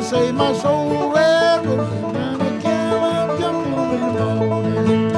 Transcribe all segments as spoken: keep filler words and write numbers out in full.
save my soul. Railroad down the Carolina, I'm jumping over the morning.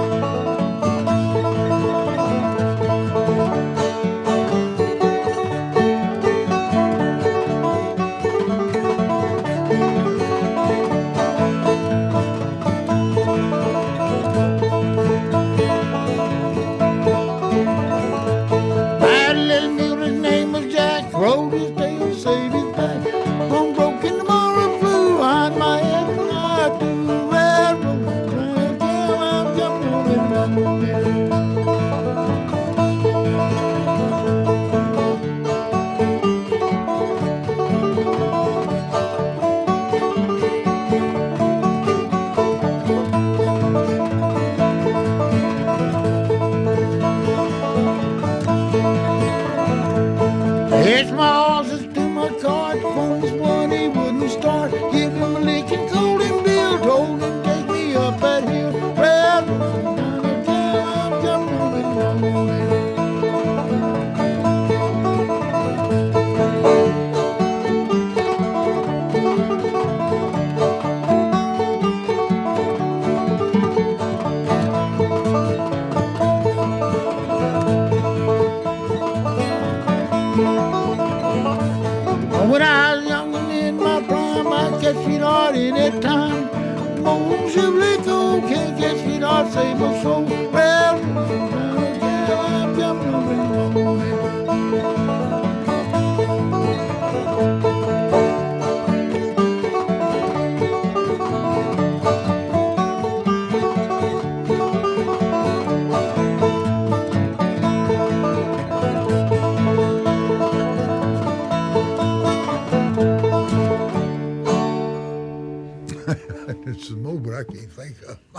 It's my horses to my cart, phone this one he wouldn't start. Give him a lick and cold him bill, told him take me up that hill. Railroad down the Carolina, I'm jumping over the morning. When I was young and in my prime, I catch sweetheart in that time. Moon Chevrolet go, can't catch sweetheart, save my soul. Well, yeah, I'm jumping over the morning. It's some more, but I can't think of.